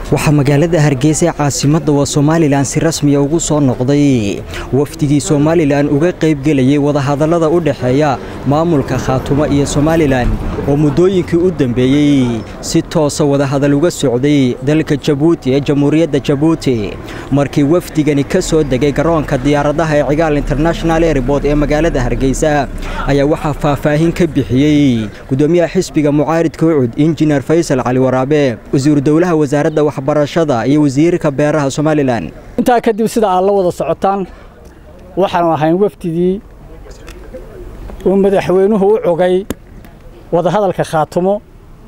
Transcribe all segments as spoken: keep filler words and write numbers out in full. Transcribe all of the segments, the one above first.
waxaa magaalada Hargeysa caasimadda waa Soomaaliland si rasmi ah ugu soo noqday wafdigii Soomaaliland uga qayb galayay wada hadallada u dhaxeeya maamulka Khaatumo iyo Soomaaliland oo muddooyinkii u dambeeyay si toos ah wada hadal uga socday dalka Djibouti ee Jamhuuriyadda Djibouti markii wafdigani ka soo degay garoonka diyaaradaha ee Cigaal International Airport ee magaalada Hargeysa ayaa waxaa faahfaahin ka bixiyay gudoomiyaha xisbiga mucaaridka Ucud Engineer Faysal Cali Waraabe wasiir dawlaha wasaaradda waxbarashada iyo wasiirka beeraha Soomaaliland inta kadib sida aan la wada socotaan waxaan ahayn waftigii oo madaxweynuhu u cogay wada hadalka Khaatumo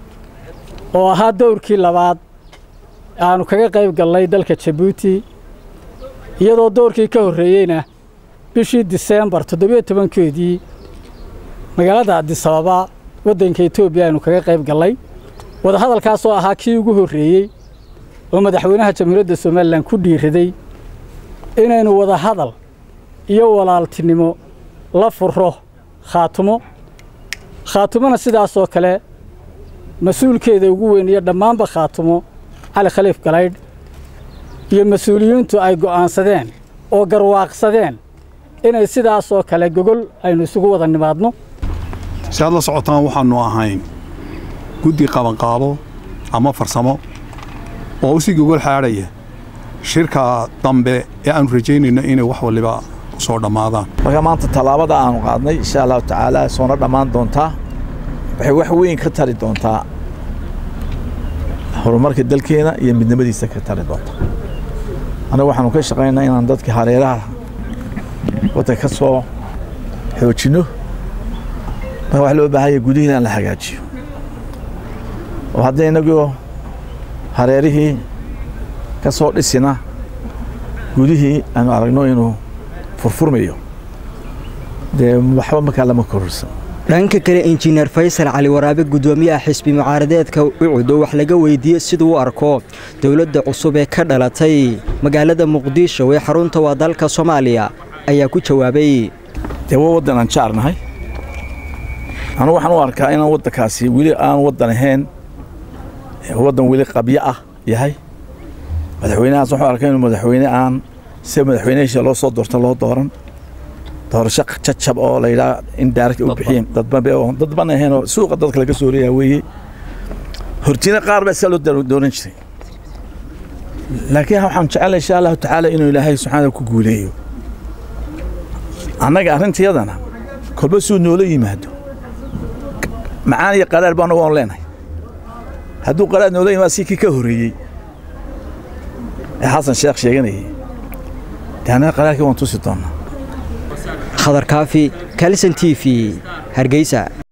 oo ahaa dowrkii labaad aanu kaga qayb galnay dalka Djibouti iyadoo dowrkii ka horeeyayna bishii December toddoba iyo toban-keedii magaalada Addis Ababa wadanka Itoobiya aanu kaga qayb galnay wada hadalkaas oo ahaa kii ugu horeeyay oo madaxweynaha Jamhuuriyadda Soomaaliland ku dhiiriday inaynu wada hadal iyo walaaltinimo la furo Khaatumo Khaatumona sidaas oo kale mas'uulkeeda ugu weyn iyo dhamaanba Khaatumo Cali Khaliif Galayd iyo mas'uuliyiintu ay go'aansadeen oo garwaaqsadeen inay sidaas oo kale gogol aynu isugu wada nimaadno sidaad la socotaan waxaanu ahayn guddi qaban qaabo ama farsamo oo u sii gogol xaaraya shirka dambe ee aan rajaynayno inay wax waliba soo dhamaadaan marka maanta talaabada aanu qaadnay insha Allah taala soo dhamaan doontaa waxay wax weyn ka tari doontaa horumarka dalkeena iyo midnimadiisa ka tari doonta anaga waxaanu ka shaqeynaa inaan dadka hareeraha wada ka soo xoojino ma wax loo baahay gudihiina la hagaajiyo oo haddaynagu hareerihii ka soo dhisina gudihii aanu aragno inuu furfurmayo de waxba ma kala ma kororsan dhanka kale Engineer Faysal Cali Waraabe gudoomiyaha xisbi mucaaradeedka Ucud wax laga weydiiyay sidoo uu arko dawladda cusub ee ka dhalatay magaalada Muqdisho ee xarunta waa dalka Soomaaliya ayaa ku jawaabay de wadan aan jaarnahay anu waxaan u arkaa in wadankaasi wili aan wadan ahayn wadan wili qabyo ah yahay madaxweynahaas wuxuu arkay inuu madaxweyne aan si madaxweynaha loo soo doorto loo dooran doorasho jajab oo la yiraahdo in direct u bixiyeen dadba dadba ahayn oo suuqa dadka laga soo leeyahay weeyay hortina qaar ba salo dooran jiray laakiin waxaan jecelahay insha Allah taala inuu Ilaahay subhanahu ku guuleeyo anaga arintayadana kolba soo noolo yimaado macaan iyo qaraar baan ugu leenahay hadduu qaraar noolo yimaado si ka horeeyay حسن شيخ شيغاني أنا قرارك وانتو سيطانا خضر كافي كالسن تي في هرقيسة.